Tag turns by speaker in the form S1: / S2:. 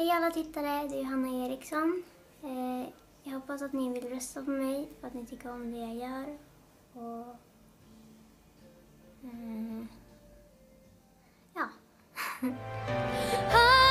S1: Hej alla tittare, det är Hanna Eriksson. Jag hoppas att ni vill rösta på mig för att ni tycker om det jag gör. Och ja.